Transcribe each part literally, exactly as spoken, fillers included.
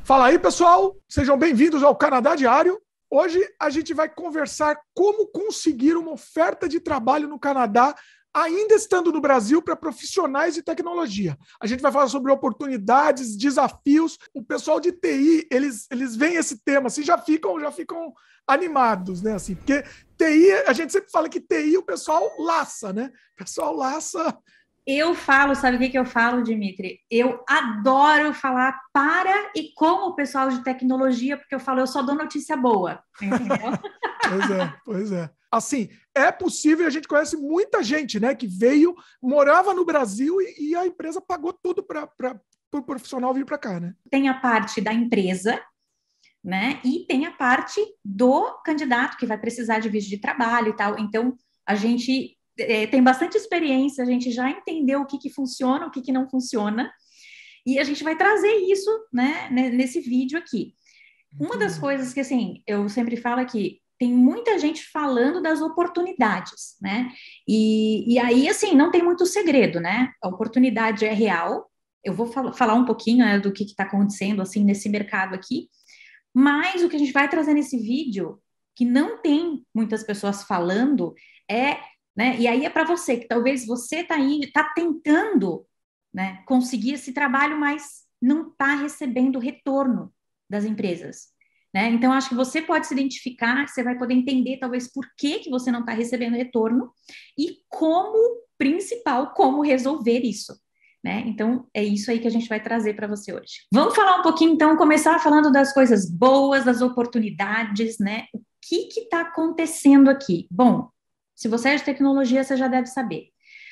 Fala aí, pessoal! Sejam bem-vindos ao Canadá Diário. Hoje a gente vai conversar como conseguir uma oferta de trabalho no Canadá, ainda estando no Brasil, para profissionais de tecnologia. A gente vai falar sobre oportunidades, desafios. O pessoal de T I, eles, eles veem esse tema, assim, já ficam, já ficam animados, né? Assim, porque T I, a gente sempre fala que T I o pessoal laça, né? O pessoal laça... Eu falo, sabe o que, que eu falo, Dimitri? Eu adoro falar para e com o pessoal de tecnologia, porque eu falo, eu só dou notícia boa, entendeu? Pois é, pois é. Assim, é possível, a gente conhece muita gente, né, que veio, morava no Brasil e, e a empresa pagou tudo para o pro profissional vir para cá, né? Tem a parte da empresa, né, e tem a parte do candidato que vai precisar de visto de trabalho e tal. Então, a gente... É, tem bastante experiência, a gente já entendeu o que, que funciona, o que, que não funciona, e a gente vai trazer isso, né, nesse vídeo aqui. Muito Uma das bom. coisas que, assim, eu sempre falo aqui, tem muita gente falando das oportunidades, né, e, e aí, assim, não tem muito segredo, né, a oportunidade é real. Eu vou fal falar um pouquinho, né, do que está acontecendo, assim, nesse mercado aqui, mas o que a gente vai trazer nesse vídeo, que não tem muitas pessoas falando, é... Né? E aí é para você, que talvez você está aí, está tentando, né, conseguir esse trabalho, mas não está recebendo retorno das empresas. Né? Então, acho que você pode se identificar, você vai poder entender, talvez, por que, que você não está recebendo retorno e como, principal, como resolver isso. Né? Então, é isso aí que a gente vai trazer para você hoje. Vamos falar um pouquinho, então, começar falando das coisas boas, das oportunidades, né? O que está acontecendo aqui? Bom, se você é de tecnologia, você já deve saber.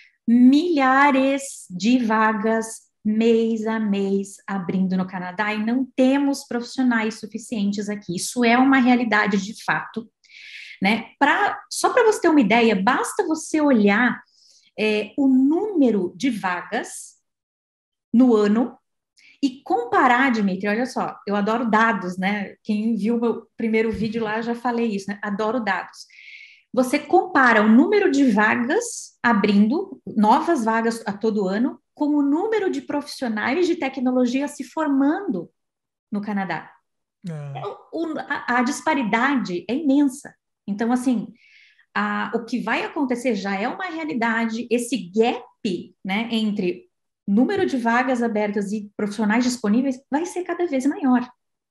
Milhares de vagas mês a mês abrindo no Canadá e não temos profissionais suficientes aqui. Isso é uma realidade de fato. Né? Pra, só para você ter uma ideia, basta você olhar é, o número de vagas no ano e comparar, Dimitri, olha só, eu adoro dados, né? Quem viu o meu primeiro vídeo lá, já falei isso, né? Adoro dados. Você compara o número de vagas abrindo, novas vagas a todo ano, com o número de profissionais de tecnologia se formando no Canadá. É. O, a, a disparidade é imensa. Então, assim, a, o que vai acontecer já é uma realidade, esse gap, né, entre número de vagas abertas e profissionais disponíveis vai ser cada vez maior.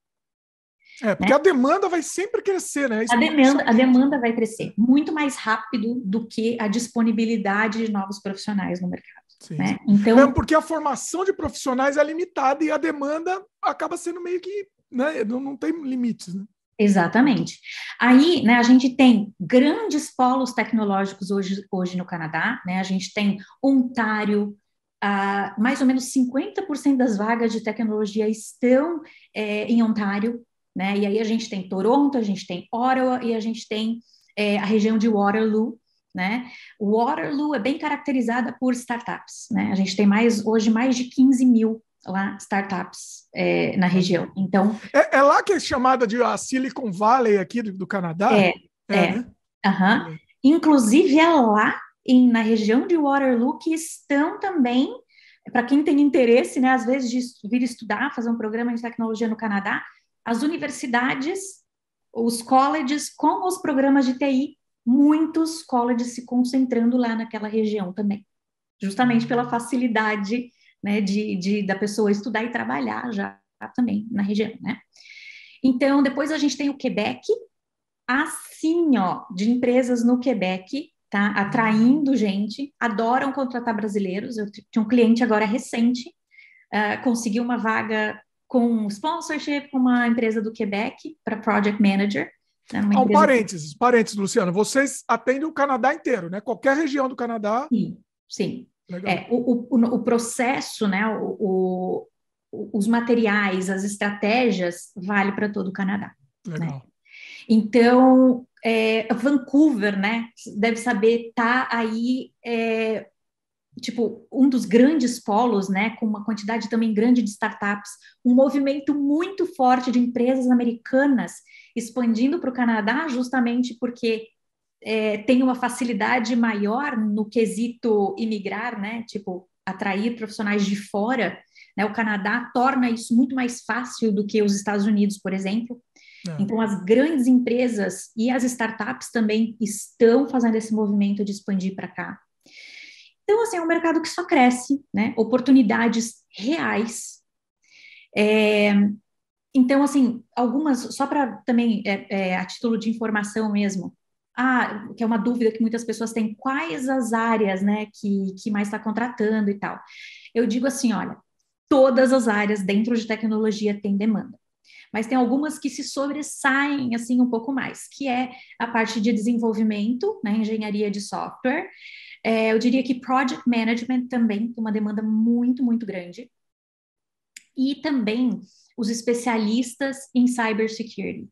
É, porque Né? a demanda vai sempre crescer, né? A demanda, a demanda vai crescer muito mais rápido do que a disponibilidade de novos profissionais no mercado. Sim, Né? sim. Então, Mesmo porque a formação de profissionais é limitada e a demanda acaba sendo meio que, né, não, não tem limites, né? Exatamente. Aí, né, a gente tem grandes polos tecnológicos hoje, hoje no Canadá, né? A gente tem Ontário, ah, mais ou menos cinquenta por cento das vagas de tecnologia estão é, em Ontário, né? E aí a gente tem Toronto, a gente tem Ottawa e a gente tem é, a região de Waterloo, né? Waterloo é bem caracterizada por startups, né? A gente tem mais hoje mais de quinze mil lá startups é, na região. Então é, é lá que é chamada de a Silicon Valley aqui do, do Canadá? é, É, é, né? uh-huh. Inclusive é lá em, na região de Waterloo que estão também, para quem tem interesse, né, às vezes de vir estudar, fazer um programa de tecnologia no Canadá, as universidades, os colleges com os programas de T I, muitos colleges se concentrando lá naquela região também, justamente pela facilidade, né, de, de da pessoa estudar e trabalhar já também na região, né? Então, depois a gente tem o Quebec, assim, ó, de empresas no Quebec, tá? Atraindo gente, adoram contratar brasileiros. Eu tinha um cliente agora recente, uh, conseguiu uma vaga com sponsorship com uma empresa do Quebec para Project Manager. Né? Uma Ah, um empresa parênteses, parênteses, Luciano. Vocês atendem o Canadá inteiro, né? Qualquer região do Canadá. Sim, sim. Legal. É, o, o, o processo, né? O, o, os materiais, as estratégias, vale para todo o Canadá. Né? Legal. Então, é, Vancouver, né, deve saber, tá aí, é, tipo, um dos grandes polos, né, com uma quantidade também grande de startups, um movimento muito forte de empresas americanas expandindo para o Canadá, justamente porque é, tem uma facilidade maior no quesito imigrar, né, tipo, atrair profissionais de fora né? O Canadá torna isso muito mais fácil do que os Estados Unidos, por exemplo. É. Então, as grandes empresas e as startups também estão fazendo esse movimento de expandir para cá. Então, assim, é um mercado que só cresce, né? Oportunidades reais. É, então, assim, algumas, só para também, é, é, a título de informação mesmo, ah, que é uma dúvida que muitas pessoas têm, quais as áreas, né, que, que mais está contratando e tal. Eu digo assim, olha, todas as áreas dentro de tecnologia têm demanda, mas tem algumas que se sobressaem, assim, um pouco mais, que é a parte de desenvolvimento, né, engenharia de software. É, eu diria que project management também tem uma demanda muito, muito grande. E também os especialistas em cybersecurity.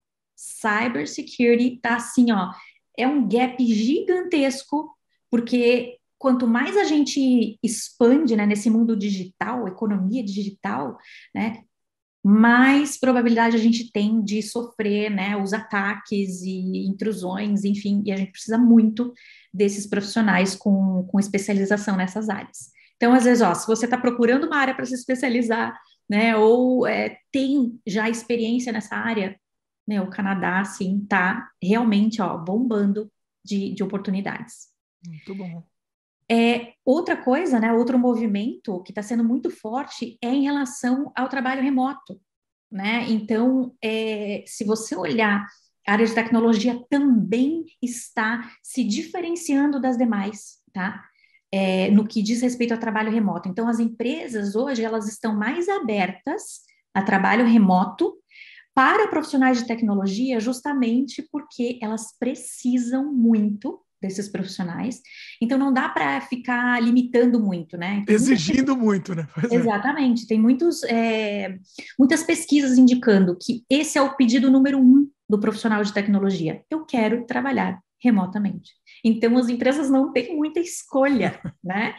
Cybersecurity tá assim, ó, é um gap gigantesco, porque quanto mais a gente expande, né, nesse mundo digital, economia digital, né, mais probabilidade a gente tem de sofrer, né, os ataques e intrusões, enfim, e a gente precisa muito desses profissionais com, com especialização nessas áreas. Então, às vezes, ó, se você está procurando uma área para se especializar, né, ou é, tem já experiência nessa área, né, o Canadá, assim, está realmente, ó, bombando de, de oportunidades. Muito bom. É, outra coisa, né, outro movimento que está sendo muito forte é em relação ao trabalho remoto, né? Então, é, se você olhar, a área de tecnologia também está se diferenciando das demais, tá? É, no que diz respeito ao trabalho remoto. Então, as empresas hoje, elas estão mais abertas a trabalho remoto para profissionais de tecnologia, justamente porque elas precisam muito desses profissionais, então não dá para ficar limitando muito, né? Tem Exigindo muita... muito, né? Pois Exatamente, é. Tem muitos, é, muitas pesquisas indicando que esse é o pedido número um do profissional de tecnologia. Eu quero trabalhar remotamente. Então, as empresas não têm muita escolha, né?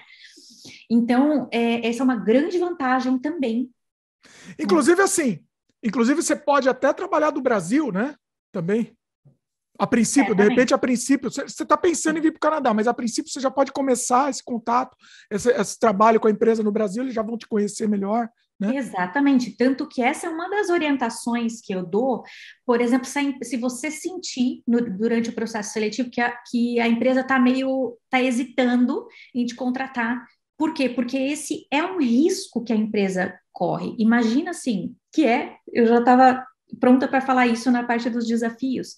Então, é, essa é uma grande vantagem também. Inclusive, né? Assim, inclusive você pode até trabalhar do Brasil, né? Também. A princípio, é, de repente, a princípio, você está pensando em vir para o Canadá, mas a princípio você já pode começar esse contato, esse, esse trabalho com a empresa no Brasil, eles já vão te conhecer melhor, né? Exatamente, tanto que essa é uma das orientações que eu dou, por exemplo, se, se você sentir no, durante o processo seletivo que a, que a empresa está meio, está hesitando em te contratar. Por quê? Porque esse é um risco que a empresa corre. Imagina assim, que é, eu já estava pronta para falar isso na parte dos desafios.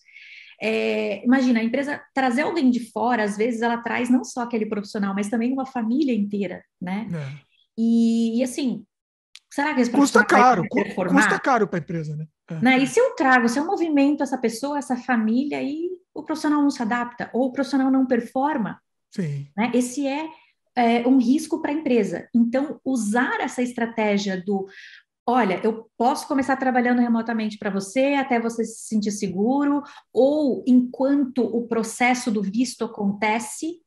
É, imagina, a empresa trazer alguém de fora, às vezes ela traz não só aquele profissional, mas também uma família inteira, né? É. E, e assim, será que esse custa caro, vai performar? Custa caro para a empresa, né? É. né? E se eu trago, se eu movimento essa pessoa, essa família, e o profissional não se adapta, ou o profissional não performa, Sim. Né? Esse é, é um risco para a empresa. Então, usar essa estratégia do olha, eu posso começar trabalhando remotamente para você, até você se sentir seguro, ou enquanto o processo do visto acontece,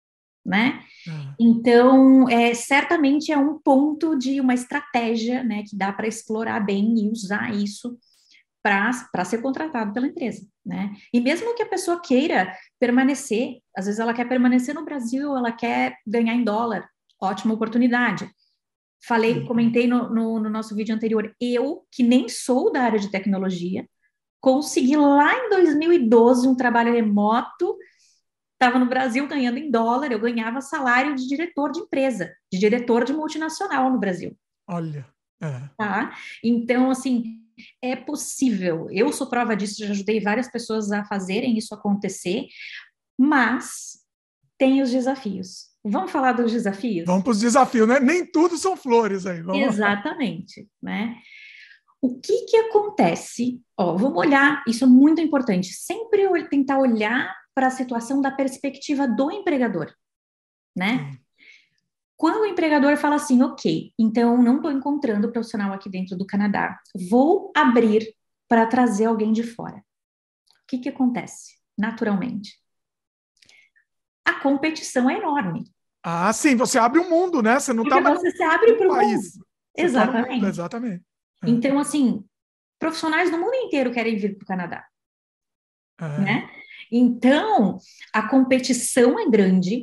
né? Ah. Então, é, certamente é um ponto de uma estratégia, né, que dá para explorar bem e usar isso para ser contratado pela empresa, né? E mesmo que a pessoa queira permanecer, às vezes ela quer permanecer no Brasil, ela quer ganhar em dólar, ótima oportunidade. Falei, comentei no, no, no nosso vídeo anterior, eu, que nem sou da área de tecnologia, consegui lá em dois mil e doze um trabalho remoto, estava no Brasil ganhando em dólar, eu ganhava salário de diretor de empresa, de diretor de multinacional no Brasil. Olha. É. Tá? Então, assim, é possível. Eu sou prova disso, já ajudei várias pessoas a fazerem isso acontecer, mas tem os desafios. Vamos falar dos desafios? Vamos para os desafios, né? Nem tudo são flores aí. Vamos Exatamente, lá. Né? O que que acontece? Ó, vamos olhar, isso é muito importante, sempre tentar olhar para a situação da perspectiva do empregador, né? Sim. Quando o empregador fala assim, ok, então não estou encontrando profissional aqui dentro do Canadá, vou abrir para trazer alguém de fora. O que que acontece? Naturalmente, a competição é enorme. Ah, sim, você abre o um mundo, né? Você não está mais você no, se abre para o país. Mundo. Você exatamente. Tá no mundo, exatamente. É. Então, assim, profissionais do mundo inteiro querem vir para o Canadá. É. Né? Então, a competição é grande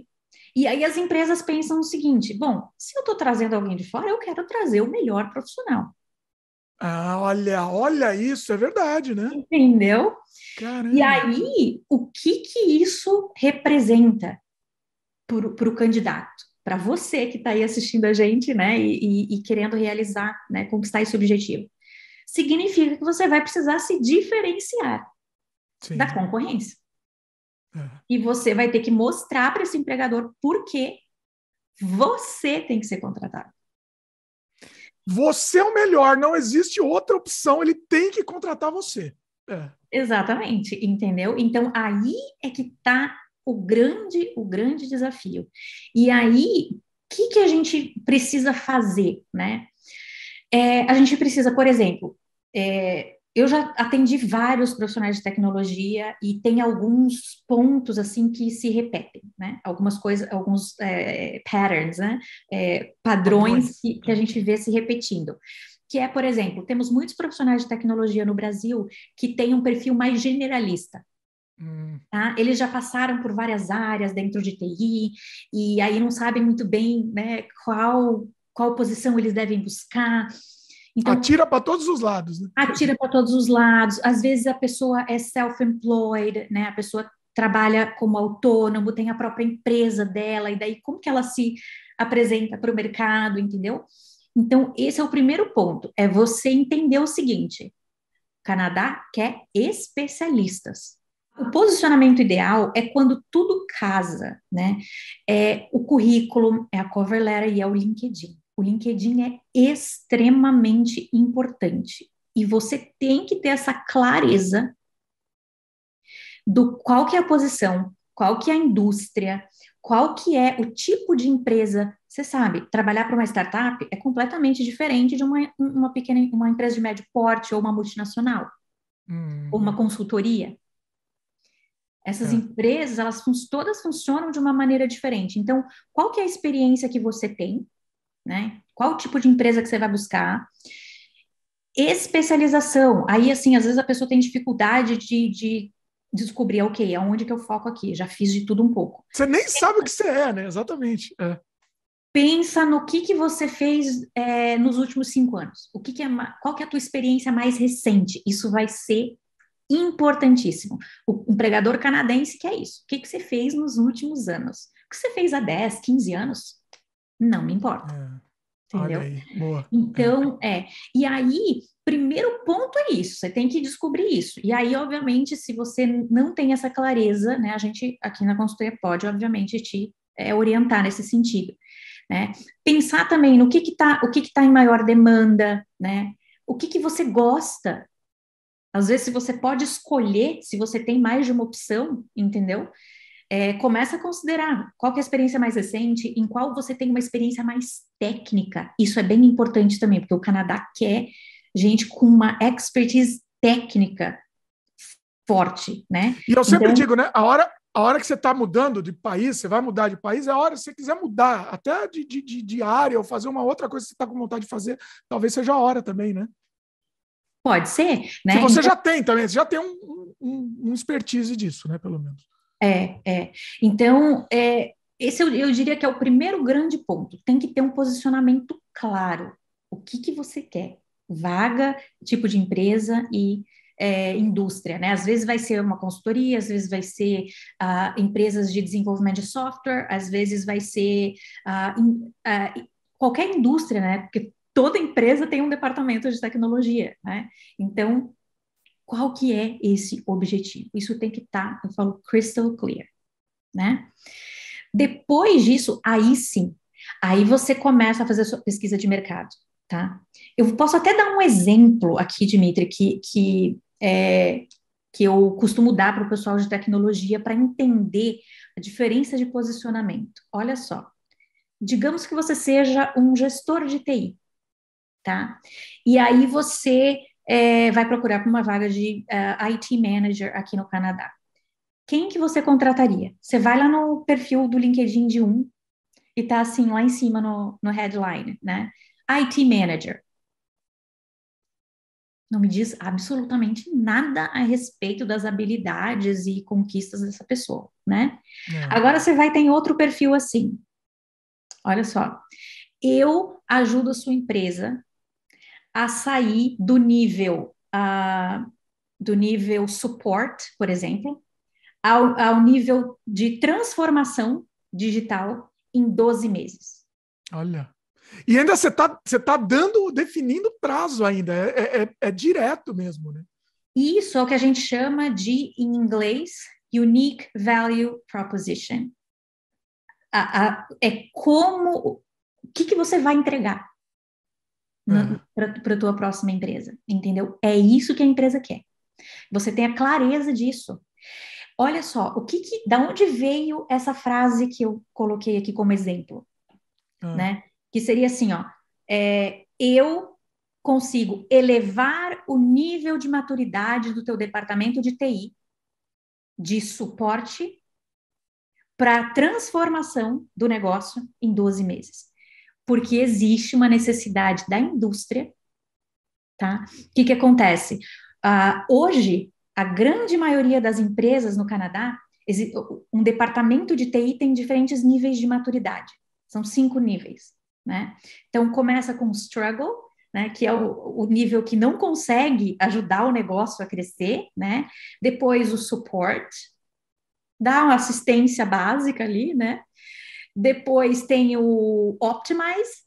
E aí as empresas pensam o seguinte, bom, se eu estou trazendo alguém de fora, eu quero trazer o melhor profissional. Ah, olha, olha isso, é verdade, né? Entendeu? E Caramba. aí, o que que isso representa para o candidato? Para você que está aí assistindo a gente, né, e, e, e querendo realizar, né, conquistar esse objetivo. Significa que você vai precisar se diferenciar da Sim. concorrência. É. E você vai ter que mostrar para esse empregador por que você tem que ser contratado. Você é o melhor, não existe outra opção, ele tem que contratar você. É. Exatamente, entendeu? Então aí é que está o grande, o grande desafio. E aí, o que, que a gente precisa fazer, né? É, a gente precisa, por exemplo, é, eu já atendi vários profissionais de tecnologia e tem alguns pontos assim que se repetem, né? Algumas coisas, alguns é, patterns, né? É, padrões Padrões. que, que a gente vê se repetindo. Que é, por exemplo, temos muitos profissionais de tecnologia no Brasil que têm um perfil mais generalista. Hum. Tá? Eles já passaram por várias áreas dentro de T I e aí não sabem muito bem, né, qual, qual posição eles devem buscar. Então, Atira para todos os lados, né? atira para todos os lados. Às vezes a pessoa é self-employed, né? A pessoa trabalha como autônomo, tem a própria empresa dela, e daí como que ela se apresenta para o mercado, entendeu? Então, esse é o primeiro ponto, é você entender o seguinte: o Canadá quer especialistas. O posicionamento ideal é quando tudo casa, né? É o currículo, é a cover letter e é o LinkedIn. O LinkedIn é extremamente importante e você tem que ter essa clareza do qual que é a posição, qual que é a indústria, qual que é o tipo de empresa. Você sabe, trabalhar para uma startup é completamente diferente de uma, uma pequena, uma empresa de médio porte ou uma multinacional, ou uma Uhum. consultoria. Essas É. empresas, elas fun- todas funcionam de uma maneira diferente. Então, qual que é a experiência que você tem, né? Qual o tipo de empresa que você vai buscar? Especialização. Aí, assim, às vezes a pessoa tem dificuldade de, de descobrir, ok, aonde que eu foco aqui? Já fiz de tudo um pouco. Você nem sabe o que você é, né? Exatamente. É. Pensa no que que você fez é, nos últimos cinco anos. O que que é, qual que é a tua experiência mais recente? Isso vai ser importantíssimo. O empregador canadense quer isso. O que, que você fez nos últimos anos? O que você fez há dez, quinze anos? Não me importa, É. Olha entendeu? aí, boa. É. Então, é. E aí, primeiro ponto é isso, você tem que descobrir isso. E aí, obviamente, se você não tem essa clareza, né, a gente aqui na consultoria pode, obviamente, te é, orientar nesse sentido, né? Pensar também no que que tá, o que que tá em maior demanda, né? O que que você gosta. Às vezes, se você pode escolher, se você tem mais de uma opção, entendeu? É, começa a considerar qual que é a experiência mais recente, em qual você tem uma experiência mais técnica. Isso é bem importante também, porque o Canadá quer gente com uma expertise técnica forte, né? E eu sempre Então, digo, né? A hora, a hora que você está mudando de país, você vai mudar de país, é a hora que você quiser mudar, até de, de, de, de área ou fazer uma outra coisa que você está com vontade de fazer, talvez seja a hora também, né? pode ser, Se né? você Então, já tem também, você já tem um, um, um expertise disso, né? Pelo menos. é, é. Então, é, esse eu, eu diria que é o primeiro grande ponto. Tem que ter um posicionamento claro. O que que você quer? Vaga, tipo de empresa e é, indústria, né? Às vezes vai ser uma consultoria, às vezes vai ser ah, empresas de desenvolvimento de software, às vezes vai ser ah, in- ah, qualquer indústria, né? Porque toda empresa tem um departamento de tecnologia, né? Então, qual que é esse objetivo? Isso tem que estar, eu falo, crystal clear, né? Depois disso, aí sim, aí você começa a fazer a sua pesquisa de mercado, tá? Eu posso até dar um exemplo aqui, Dimitri, que, que, é, que eu costumo dar para o pessoal de tecnologia para entender a diferença de posicionamento. Olha só, digamos que você seja um gestor de T I, tá? E aí você é, vai procurar para uma vaga de uh, I T Manager aqui no Canadá. Quem que você contrataria? Você vai lá no perfil do LinkedIn de um e tá assim, lá em cima no, no headline, né? I T Manager. Não me diz absolutamente nada a respeito das habilidades e conquistas dessa pessoa. né? É. Agora você vai ter outro perfil assim. Olha só. Eu ajudo a sua empresa a sair do nível, uh, do nível support, por exemplo, ao, ao nível de transformação digital em doze meses. Olha. E ainda você está você tá dando, definindo prazo ainda, é, é, é direto mesmo, né? Isso é o que a gente chama de, em inglês, Unique Value Proposition. A, a, é como, o que, que você vai entregar É. para a tua próxima empresa, entendeu? É isso que a empresa quer. Você tem a clareza disso. Olha só, o que, que da onde veio essa frase que eu coloquei aqui como exemplo, É. né? Que seria assim, ó, é, eu consigo elevar o nível de maturidade do teu departamento de T I, de suporte, para transformação do negócio em doze meses. Porque existe uma necessidade da indústria, tá? O que que acontece? Uh, hoje, a grande maioria das empresas no Canadá, um departamento de T I tem diferentes níveis de maturidade. São cinco níveis, né? Então, começa com o struggle, né, que é o, o nível que não consegue ajudar o negócio a crescer, né? Depois o support, dá uma assistência básica ali, né? Depois tem o optimize,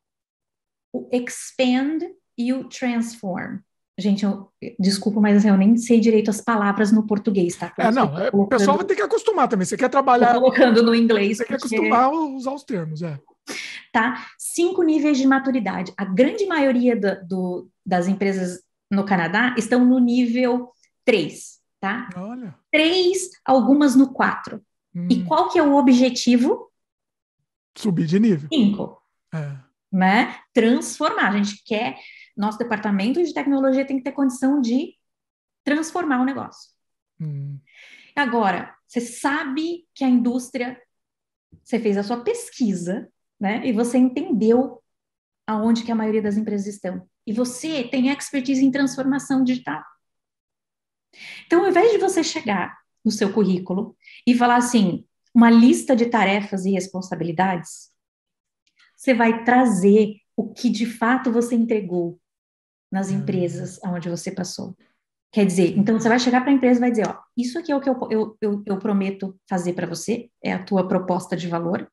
o expand e o transform. Gente, eu, desculpa, mas assim, eu nem sei direito as palavras no português, tá? Por É, isso não, é, o colocando, pessoal vai ter que acostumar também. Você quer tô trabalhar, colocando no inglês, você quer porque, acostumar a usar os termos, é. tá? Cinco níveis de maturidade. A grande maioria do, do, das empresas no Canadá estão no nível três, tá? Olha. Três, algumas no quatro. Hum. E qual que é o objetivo? Subir de nível. Cinco. É. Né? Transformar. A gente quer, nosso departamento de tecnologia tem que ter condição de transformar o negócio. Hum. Agora, você sabe que a indústria, você fez a sua pesquisa, né? E você entendeu aonde que a maioria das empresas estão. E você tem expertise em transformação digital. Então, ao invés de você chegar no seu currículo e falar assim, uma lista de tarefas e responsabilidades, você vai trazer o que de fato você entregou nas empresas onde você passou. Quer dizer, então você vai chegar para a empresa e vai dizer, ó, isso aqui é o que eu, eu, eu, eu prometo fazer para você, é a tua proposta de valor,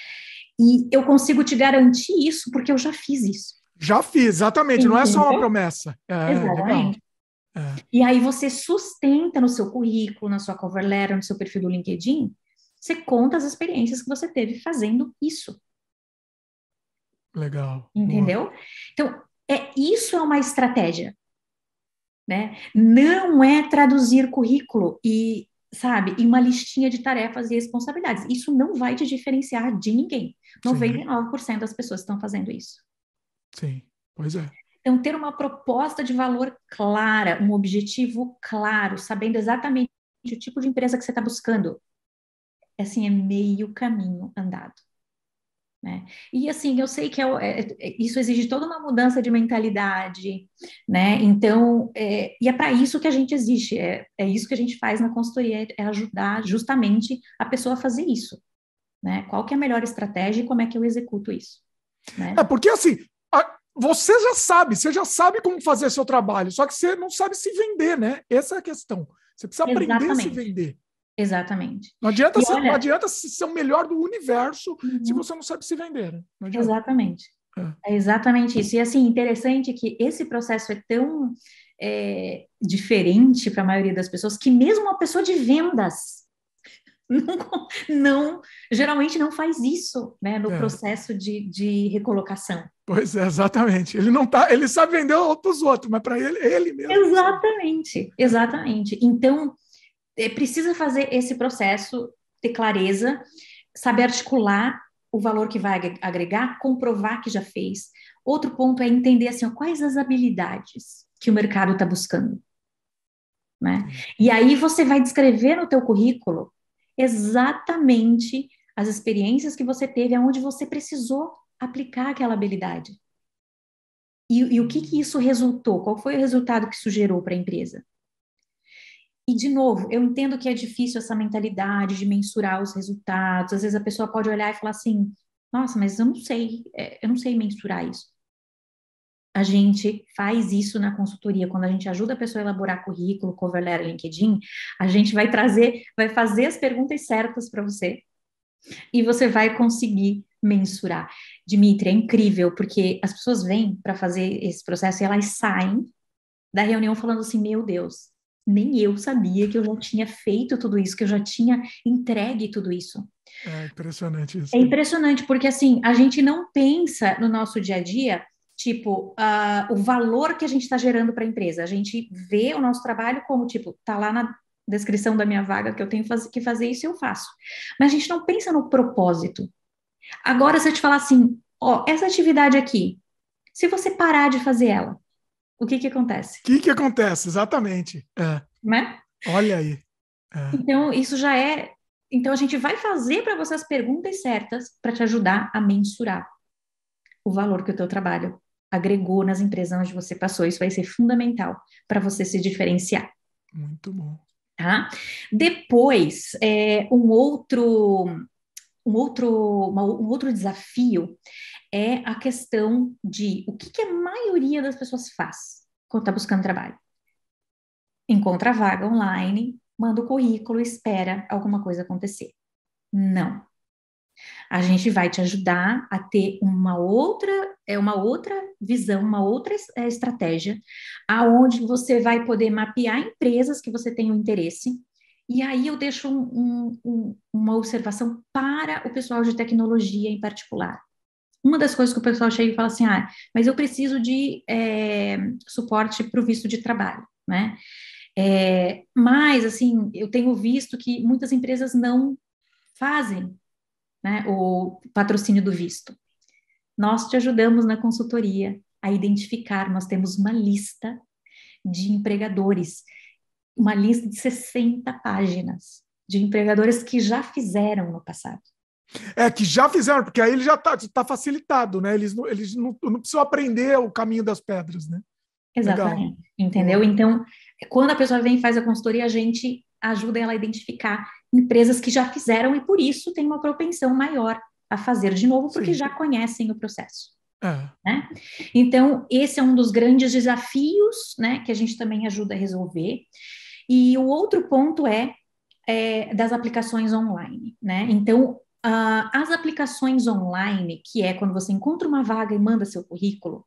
e eu consigo te garantir isso porque eu já fiz isso. Já fiz, exatamente, Entendeu? não é só uma promessa. É, exatamente. Legal. É. E aí você sustenta no seu currículo, na sua cover letter, no seu perfil do LinkedIn, você conta as experiências que você teve fazendo isso. Legal. Entendeu? Boa. Então, é, isso é uma estratégia. Né? Não é traduzir currículo e, sabe, em uma listinha de tarefas e responsabilidades. Isso não vai te diferenciar de ninguém. noventa e nove por cento das pessoas estão fazendo isso. Sim, pois é. Então, ter uma proposta de valor clara, um objetivo claro, sabendo exatamente o tipo de empresa que você está buscando, assim, é meio caminho andado. Né? E assim, eu sei que é, é, isso exige toda uma mudança de mentalidade, né? Então, é, e é para isso que a gente existe, é, é isso que a gente faz na consultoria, é ajudar justamente a pessoa a fazer isso, né? Qual que é a melhor estratégia e como é que eu executo isso, né? É porque assim, a, você já sabe, você já sabe como fazer seu trabalho, só que você não sabe se vender, né? Essa é a questão. Você precisa Exatamente. aprender a se vender. Exatamente. Não adianta, olha, não adianta ser o melhor do universo uhum. se você não sabe se vender. Né? Não exatamente. É. é exatamente isso. E assim, interessante que esse processo é tão é, diferente para a maioria das pessoas que mesmo uma pessoa de vendas não, não geralmente não faz isso, né, no é. processo de, de recolocação. Pois é, exatamente. Ele não tá, ele sabe vender para os outros, mas para ele, ele mesmo. Exatamente, exatamente. Então, é, precisa fazer esse processo, ter clareza, saber articular o valor que vai agregar, comprovar que já fez. Outro ponto é entender assim, ó, quais as habilidades que o mercado está buscando. Né? E aí você vai descrever no teu currículo exatamente as experiências que você teve, aonde você precisou aplicar aquela habilidade. E, e o que, que isso resultou? Qual foi o resultado que isso gerou para a empresa? E, de novo, eu entendo que é difícil essa mentalidade de mensurar os resultados. Às vezes a pessoa pode olhar e falar assim, nossa, mas eu não sei, é, eu não sei mensurar isso. A gente faz isso na consultoria, quando a gente ajuda a pessoa a elaborar currículo, cover letter, LinkedIn, a gente vai trazer, vai fazer as perguntas certas para você e você vai conseguir mensurar. Dimitri, é incrível, porque as pessoas vêm para fazer esse processo e elas saem da reunião falando assim, meu Deus, nem eu sabia que eu já tinha feito tudo isso, que eu já tinha entregue tudo isso. É impressionante isso. É impressionante, porque assim, a gente não pensa no nosso dia a dia, tipo, uh, o valor que a gente está gerando para a empresa. A gente vê o nosso trabalho como, tipo, tá lá na descrição da minha vaga que eu tenho faz- que fazer isso, eu faço. Mas a gente não pensa no propósito. Agora, se eu te falar assim, ó, essa atividade aqui, se você parar de fazer ela, o que que acontece? O que que acontece? Exatamente. É. Né? Olha aí. É. Então, isso já é. Então, a gente vai fazer para você as perguntas certas para te ajudar a mensurar o valor que o teu trabalho agregou nas empresas onde você passou. Isso vai ser fundamental para você se diferenciar. Muito bom. Tá? Depois, é, um outro, um outro, uma, um outro desafio é a questão de o que, que a maioria das pessoas faz quando está buscando trabalho. Encontra a vaga online, manda o currículo, espera alguma coisa acontecer. Não. A gente vai te ajudar a ter uma outra, é uma outra visão, uma outra é, estratégia, aonde você vai poder mapear empresas que você tem o interesse. E aí eu deixo um, um, um, uma observação para o pessoal de tecnologia em particular. Uma das coisas que o pessoal chega e fala assim, ah, mas eu preciso de é, suporte para o visto de trabalho, né? É, mas, assim, eu tenho visto que muitas empresas não fazem, né, o patrocínio do visto. Nós te ajudamos na consultoria a identificar, nós temos uma lista de empregadores, uma lista de sessenta páginas de empregadores que já fizeram no passado. É, que já fizeram, porque aí ele já está tá facilitado, né? Eles, não, eles não, não precisam aprender o caminho das pedras, né? Exatamente, Legal. entendeu? Boa. Então, quando a pessoa vem e faz a consultoria, a gente ajuda ela a identificar empresas que já fizeram e, por isso, tem uma propensão maior a fazer de novo, porque Sim. já conhecem o processo. É. Né? Então, esse é um dos grandes desafios, né, que a gente também ajuda a resolver. E o outro ponto é, é das aplicações online, né? Então, uh, as aplicações online, que é quando você encontra uma vaga e manda seu currículo,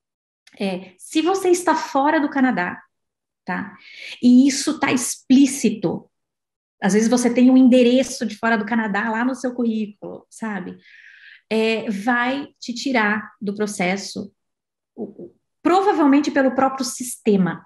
é, se você está fora do Canadá, tá? E isso está explícito. Às vezes você tem um endereço de fora do Canadá lá no seu currículo, sabe? É, vai te tirar do processo, provavelmente pelo próprio sistema.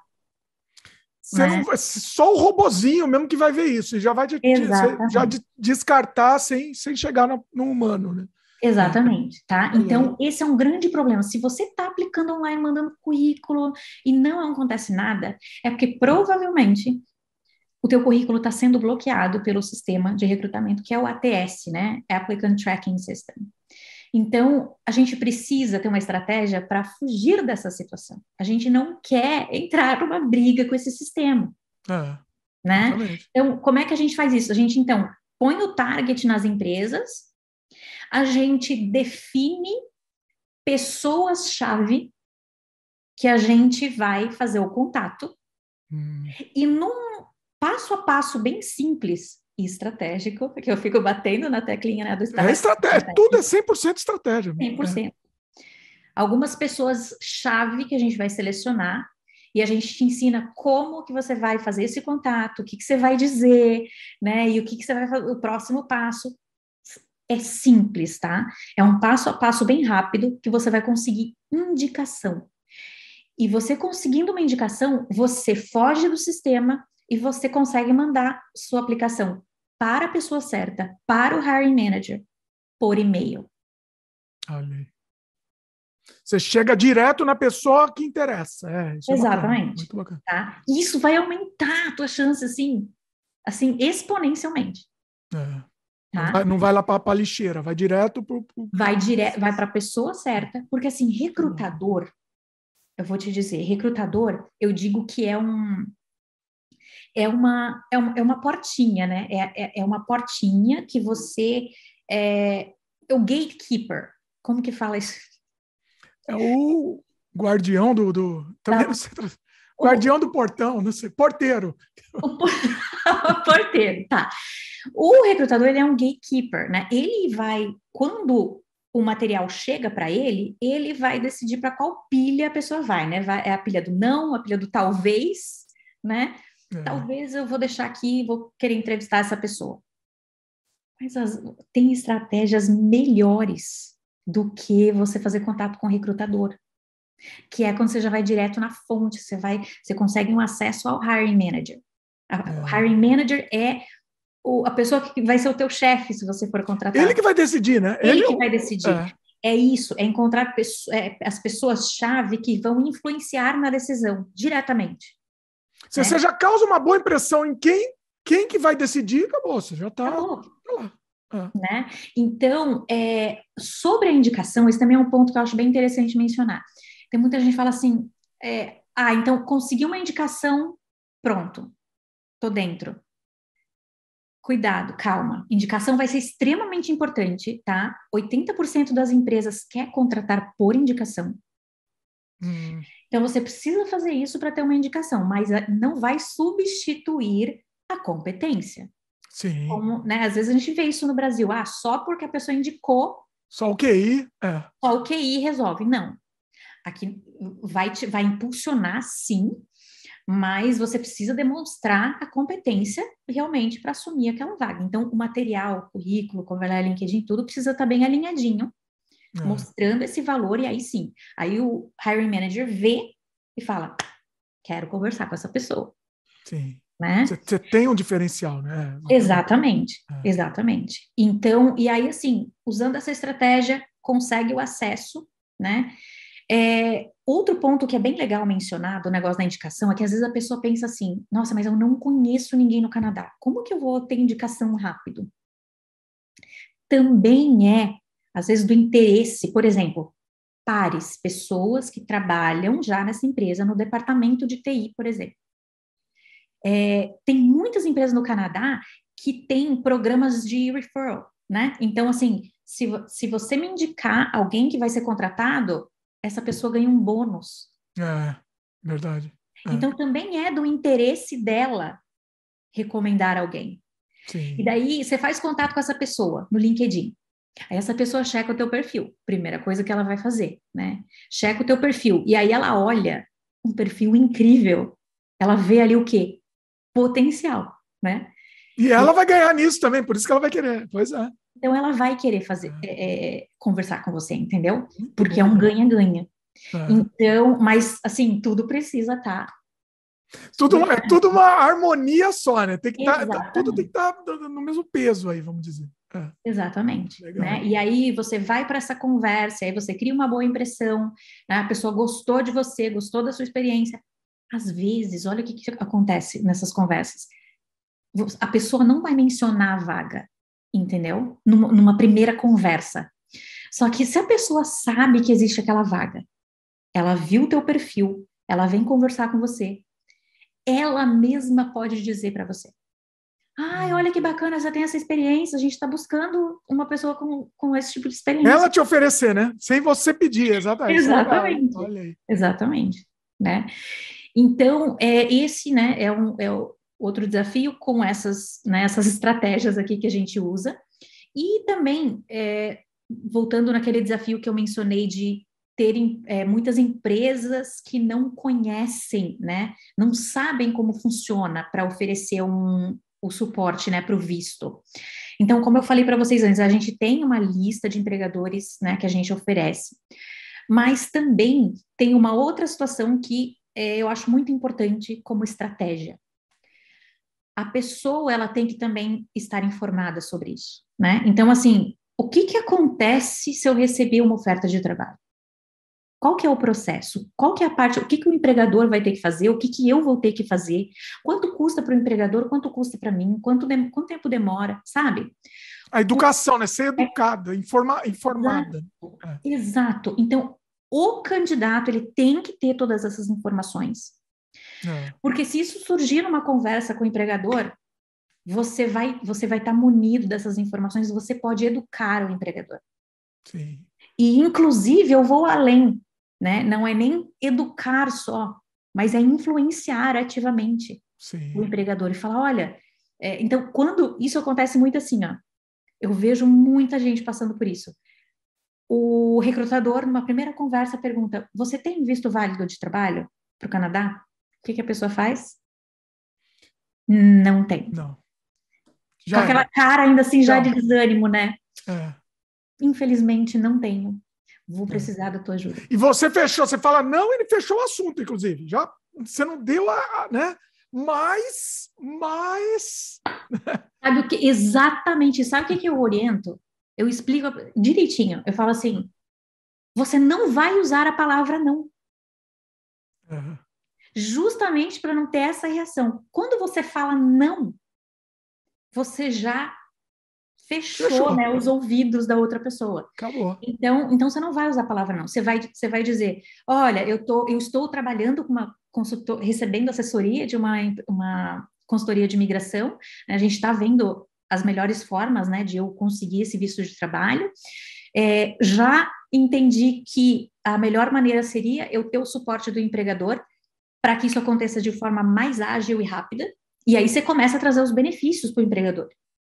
Você Né? não vai, só o robozinho mesmo que vai ver isso, e já vai de, de, já de, descartar sem, sem chegar no, no humano, né? Exatamente, tá? Então, esse é um grande problema. Se você está aplicando online, mandando currículo e não acontece nada, é porque provavelmente o teu currículo está sendo bloqueado pelo sistema de recrutamento, que é o A T S, né? Applicant Tracking System. Então, a gente precisa ter uma estratégia para fugir dessa situação. A gente não quer entrar numa briga com esse sistema, é, né? exatamente. Então, como é que a gente faz isso? A gente, então, põe o target nas empresas, a gente define pessoas-chave que a gente vai fazer o contato hum. e num passo a passo bem simples e estratégico, que eu fico batendo na teclinha, né, do é estratégia, tudo é cem por cento estratégia. cem por cento. É. Algumas pessoas-chave que a gente vai selecionar e a gente te ensina como que você vai fazer esse contato, o que, que você vai dizer, né, e o que, que você vai fazer, o próximo passo. É simples, tá? É um passo a passo bem rápido que você vai conseguir indicação. E você conseguindo uma indicação, você foge do sistema e você consegue mandar sua aplicação para a pessoa certa, para o hiring manager, por e-mail. Olha. Você chega direto na pessoa que interessa. É, isso Exatamente. É bacana, muito bacana. Tá? E isso vai aumentar a tua chance, assim, assim exponencialmente. É. Tá? Não vai, não vai lá para a lixeira, vai direto para o... Vai, dire... vai para a pessoa certa, porque assim, recrutador, eu vou te dizer, recrutador, eu digo que é um, É uma, é uma, é uma portinha, né? É, é, é uma portinha que você... É, é o gatekeeper. Como que fala isso? É o guardião do... do também não Tá. sei... O, Guardião do portão, não sei. Porteiro. o, o porteiro, tá. O recrutador, ele é um gatekeeper, né? Ele vai, quando o material chega para ele, ele vai decidir para qual pilha a pessoa vai, né? Vai, é a pilha do não, a pilha do talvez, né? É. Talvez eu vou deixar aqui, vou querer entrevistar essa pessoa. Mas as, tem estratégias melhores do que você fazer contato com o recrutador, que é quando você já vai direto na fonte, você vai, você consegue um acesso ao hiring manager. O É. hiring manager é o, a pessoa que vai ser o teu chefe se você for Ele contratado. que vai decidir, né? Ele Ele que vai decidir. é. É isso, é encontrar pesso- é, as pessoas-chave que vão influenciar na decisão diretamente. Se Né? você já causa uma boa impressão em quem, quem que vai decidir, acabou, você já está Acabou. lá. É. Né? Então, é, sobre a indicação, esse também é um ponto que eu acho bem interessante mencionar. Tem muita gente que fala assim, é, ah, então consegui uma indicação, pronto, tô dentro. Cuidado, calma. Indicação vai ser extremamente importante, tá? oitenta por cento das empresas quer contratar por indicação. Hum, Então, você precisa fazer isso para ter uma indicação, mas não vai substituir a competência. sim. Como, né, às vezes a gente vê isso no Brasil, ah, só porque a pessoa indicou, Só o Q I. É. só o Q I resolve. Não. Aqui vai, te, vai impulsionar, sim, mas você precisa demonstrar a competência realmente para assumir aquela vaga. Então, o material, o currículo, como vai lá, LinkedIn, tudo precisa estar bem alinhadinho, É. mostrando esse valor, e aí sim. Aí o hiring manager vê e fala, quero conversar com essa pessoa, Sim. né? Você tem um diferencial, né? Exatamente, É. exatamente. Então, e aí, assim, usando essa estratégia, consegue o acesso, né? É, outro ponto que é bem legal mencionar do negócio da indicação é que às vezes a pessoa pensa assim, nossa, mas eu não conheço ninguém no Canadá, como que eu vou ter indicação rápido? Também é, às vezes, do interesse, por exemplo, pares, pessoas que trabalham já nessa empresa, no departamento de T I, por exemplo. É, tem muitas empresas no Canadá que têm programas de referral, né? Então, assim, se, se você me indicar alguém que vai ser contratado, essa pessoa ganha um bônus. É, verdade. É. Então, também é do interesse dela recomendar alguém. E Sim. daí, você faz contato com essa pessoa no LinkedIn. Aí essa pessoa checa o teu perfil. Primeira coisa que ela vai fazer, né? Checa o teu perfil. E aí ela olha um perfil incrível. Ela vê ali o quê? Potencial, né? E E, ela vai ganhar nisso também, por isso que ela vai querer. Pois é. então ela vai querer fazer, É. é, é, conversar com você, entendeu? Muito Porque é bom. um ganha-ganha. É. Então, mas assim, tudo precisa estar Tudo, super. é tudo uma harmonia só, né? Tem que tá, tudo tem que Exatamente. estar no mesmo peso aí, vamos dizer. É. Exatamente, Legal. né? E aí você vai para essa conversa, aí você cria uma boa impressão, né? A pessoa gostou de você, gostou da sua experiência. Às vezes, olha o que, que acontece nessas conversas. A pessoa não vai mencionar a vaga, entendeu? Numa, numa primeira conversa. Só que se a pessoa sabe que existe aquela vaga, ela viu o teu perfil, ela vem conversar com você, ela mesma pode dizer para você: ai, olha que bacana, você tem essa experiência, a gente está buscando uma pessoa com, com esse tipo de Ela experiência. te oferecer, né? Sem você pedir, exatamente. Isso é legal. Exatamente, Olha aí. exatamente, né? Então, é, esse, né, é, um, é o outro desafio com essas, né, essas estratégias aqui que a gente usa. E também, é, voltando naquele desafio que eu mencionei de terem é, muitas empresas que não conhecem, né, não sabem como funciona para oferecer um, o suporte, né, para o visto. Então, como eu falei para vocês antes, a gente tem uma lista de empregadores, né, que a gente oferece, mas também tem uma outra situação que é, eu acho muito importante como estratégia. A pessoa, ela tem que também estar informada sobre isso, né? Então, assim, o que que acontece se eu receber uma oferta de trabalho? Qual que é o processo? Qual que é a parte, o que que o empregador vai ter que fazer? O que que eu vou ter que fazer? Quanto custa para o empregador? Quanto custa para mim? Quanto, de, quanto tempo demora? Sabe? A educação, né? Ser É, educada, informa, exato, informada. É. exato. Então, o candidato, ele tem que ter todas essas informações. É. Porque se isso surgir numa conversa com o empregador, você vai você vai estar munido dessas informações, você pode educar o empregador. Sim. E, inclusive, eu vou além, né? Não é nem educar só, mas é influenciar ativamente Sim. o empregador e falar, olha, é, então, quando isso acontece muito assim, ó, eu vejo muita gente passando por isso. O recrutador, numa primeira conversa, pergunta, você tem visto válido de trabalho para o Canadá? O que, que a pessoa faz? Não tem. Não. Com Já aquela era. cara ainda assim, já Não. de desânimo, né? É. Infelizmente, não tenho. Vou É. precisar da tua ajuda. E você fechou, você fala não, ele fechou o assunto, inclusive. Já, você não deu a, né? Mas, mas... Sabe o que? Exatamente. Sabe o que, que eu oriento? Eu explico direitinho. Eu falo assim, você não vai usar a palavra não. É. Justamente para não ter essa reação. Quando você fala não, você já fechou, Fechou. né, os ouvidos da outra pessoa. Acabou. Então, então você não vai usar a palavra não. Você vai, você vai dizer, olha, eu, tô, eu estou trabalhando com uma consultor, recebendo assessoria de uma, uma consultoria de imigração. A gente está vendo as melhores formas, né, de eu conseguir esse visto de trabalho. É, já entendi que a melhor maneira seria eu ter o suporte do empregador para que isso aconteça de forma mais ágil e rápida. E aí você começa a trazer os benefícios para o empregador.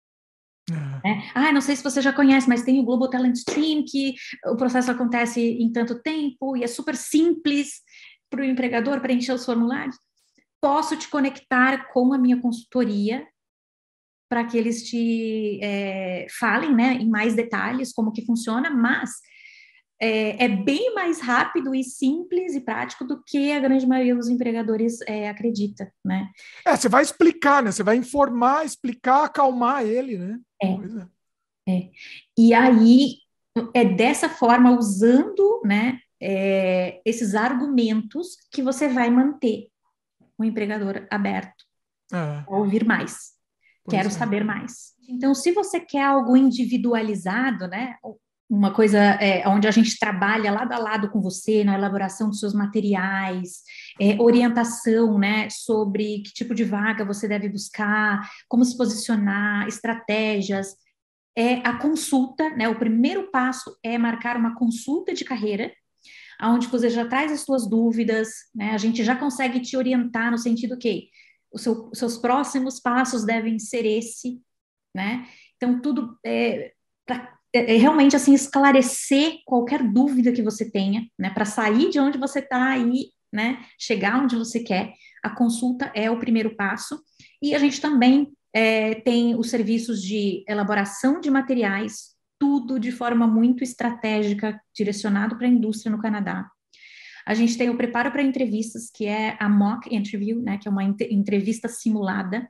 É. Né? Ah, não sei se você já conhece, mas tem o Global Talent Stream, que o processo acontece em tanto tempo e é super simples para o empregador preencher os formulários. Posso te conectar com a minha consultoria para que eles te é, falem, né, em mais detalhes como que funciona, mas é, é bem mais rápido e simples e prático do que a grande maioria dos empregadores é, acredita, né? É, você vai explicar, né? Você vai informar, explicar, acalmar ele, né? É. Pois é. É. E aí, é dessa forma, usando, né, é, esses argumentos, que você vai manter o empregador aberto É. a ouvir mais. Pois Quero é. saber mais. Então, se você quer algo individualizado, né, uma coisa é, onde a gente trabalha lado a lado com você na elaboração dos seus materiais, é, orientação, né, sobre que tipo de vaga você deve buscar, como se posicionar, estratégias, é a consulta, né? O primeiro passo é marcar uma consulta de carreira, onde você já traz as suas dúvidas, né? A gente já consegue te orientar no sentido que os seu, seus próximos passos devem ser esse, né? Então, tudo é, pra, é, é realmente assim esclarecer qualquer dúvida que você tenha, né? Para sair de onde você está e, né, chegar onde você quer. A consulta é o primeiro passo. E a gente também é, tem os serviços de elaboração de materiais, tudo de forma muito estratégica, direcionado para a indústria no Canadá. A gente tem o preparo para entrevistas, que é a mock interview, né, que é uma entrevista simulada.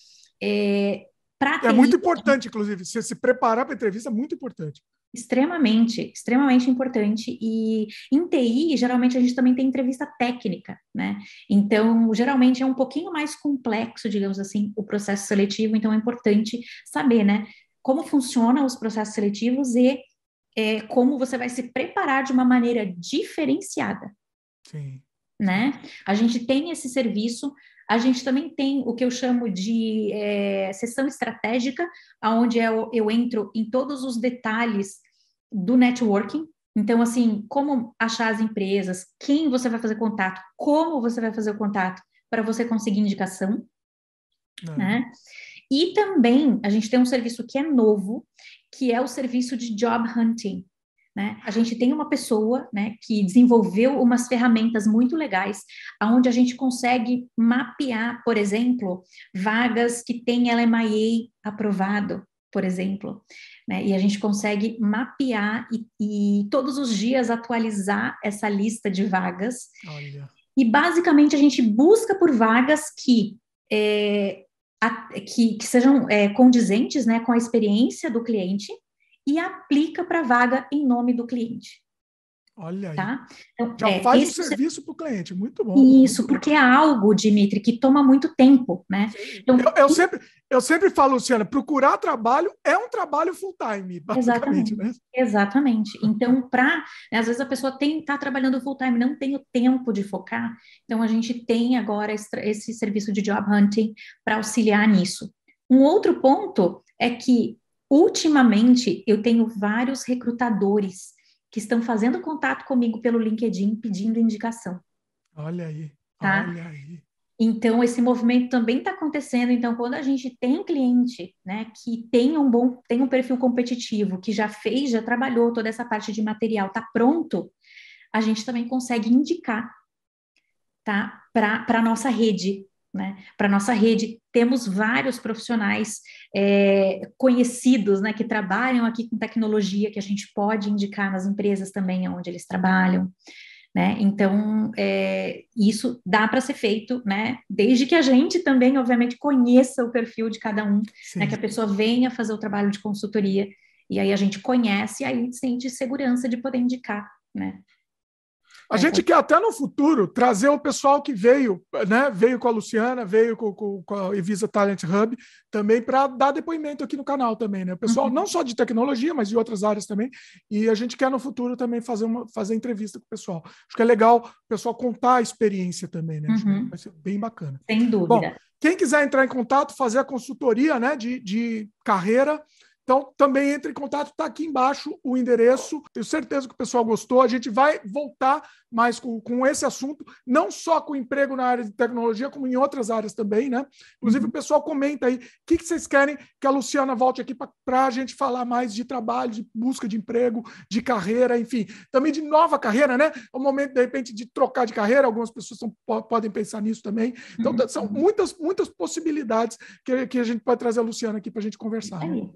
É, É muito importante, inclusive. Você se preparar para a entrevista é muito importante. Extremamente, extremamente importante. E em T I, geralmente a gente também tem entrevista técnica, né? Então, geralmente é um pouquinho mais complexo, digamos assim, o processo seletivo. Então, é importante saber, né, como funcionam os processos seletivos e é, como você vai se preparar de uma maneira diferenciada. Sim. Né? A gente tem esse serviço, a gente também tem o que eu chamo de é, sessão estratégica, onde eu, eu entro em todos os detalhes do networking. Então, assim, como achar as empresas, quem você vai fazer contato, como você vai fazer o contato para você conseguir indicação, É. né? E também a gente tem um serviço que é novo, que é o serviço de job hunting. Né? A gente tem uma pessoa, né, que desenvolveu umas ferramentas muito legais, onde a gente consegue mapear, por exemplo, vagas que tem L M I A aprovado, por exemplo, né? E a gente consegue mapear e, e todos os dias atualizar essa lista de vagas. Olha. E basicamente a gente busca por vagas que é, a, que, que sejam é, condizentes, né, com a experiência do cliente, e aplica para a vaga em nome do cliente. Olha aí. Tá? Então, Já é, faz esse, o serviço para o cliente, muito bom. isso, Muito porque bom. é algo, Dimitri, que toma muito tempo, né? Então, Eu, eu, sempre, eu sempre falo, Luciana, procurar trabalho é um trabalho full-time, basicamente, exatamente, né? exatamente. Então, para, né, às vezes a pessoa tem está trabalhando full time, não tem o tempo de focar. Então, a gente tem agora esse, esse serviço de job hunting para auxiliar nisso. Um outro ponto é que, ultimamente, eu tenho vários recrutadores que estão fazendo contato comigo pelo LinkedIn pedindo indicação, Olha aí, tá? olha aí. Então, esse movimento também está acontecendo. Então, quando a gente tem cliente, né, que tem um bom, tem um perfil competitivo, que já fez, já trabalhou toda essa parte de material, está pronto, a gente também consegue indicar, tá, para a nossa rede, né? Para nossa rede, temos vários profissionais é, conhecidos, né, que trabalham aqui com tecnologia, que a gente pode indicar nas empresas também onde eles trabalham. Né? Então, é, isso dá para ser feito, né? Desde que a gente também, obviamente, conheça o perfil de cada um, né? Que a pessoa venha fazer o trabalho de consultoria, e aí a gente conhece, e aí sente segurança de poder indicar, né? A gente quer até no futuro trazer o pessoal que veio, né? Veio com a Luciana, veio com, com, com a Evisa Talent Hub, também para dar depoimento aqui no canal também, né? O pessoal, uhum. não só de tecnologia, mas de outras áreas também. E a gente quer no futuro também fazer uma fazer entrevista com o pessoal. Acho que é legal o pessoal contar a experiência também, né? Acho uhum. que vai ser bem bacana. Sem dúvida. Bom, quem quiser entrar em contato, fazer a consultoria, né? De, de carreira. Então, também entre em contato, está aqui embaixo o endereço. Tenho certeza que o pessoal gostou. A gente vai voltar mais com, com esse assunto, não só com emprego na área de tecnologia, como em outras áreas também, né? Inclusive, uhum. o pessoal comenta aí o que, que vocês querem que a Luciana volte aqui para a gente falar mais de trabalho, de busca de emprego, de carreira, enfim, também de nova carreira, né? É o momento, de repente, de trocar de carreira. Algumas pessoas são, podem pensar nisso também. Então, uhum. são muitas, muitas possibilidades que, que a gente pode trazer a Luciana aqui para a gente conversar. Né?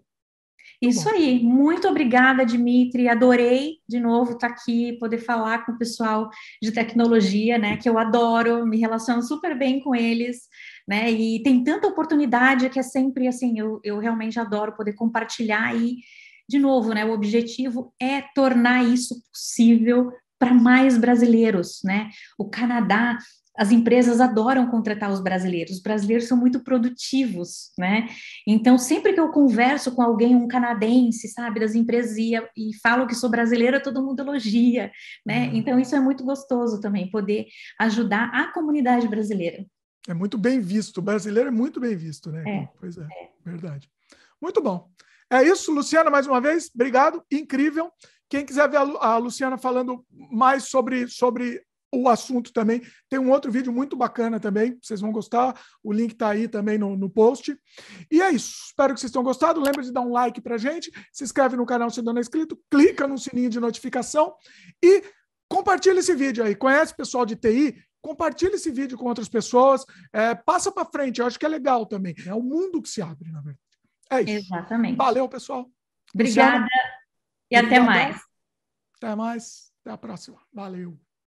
Isso aí, muito obrigada, Dimitri, adorei de novo estar aqui, poder falar com o pessoal de tecnologia, né, que eu adoro, me relaciono super bem com eles, né, e tem tanta oportunidade que é sempre assim, eu, eu realmente adoro poder compartilhar e, de novo, né, o objetivo é tornar isso possível para mais brasileiros, né, o Canadá, as empresas adoram contratar os brasileiros, os brasileiros são muito produtivos, né? Então, sempre que eu converso com alguém, um canadense, sabe, das empresas, e, e falo que sou brasileira, todo mundo elogia, né? Uhum. Então, isso é muito gostoso também, poder ajudar a comunidade brasileira. É muito bem visto, o brasileiro é muito bem visto, né? É, pois é, é, verdade. Muito bom. É isso, Luciana, mais uma vez, obrigado, incrível. Quem quiser ver a Luciana falando mais sobre, sobre o assunto também, tem um outro vídeo muito bacana também, vocês vão gostar, o link está aí também no, no post. E é isso, espero que vocês tenham gostado, lembre de dar um like pra gente, se inscreve no canal se ainda não é inscrito, clica no sininho de notificação e compartilha esse vídeo aí, conhece o pessoal de T I? Compartilha esse vídeo com outras pessoas, é, passa para frente, eu acho que é legal também, é o mundo que se abre, na verdade. É isso. Exatamente. Valeu, pessoal. Obrigada Luciana, e até mais. Até mais, até a próxima. Valeu.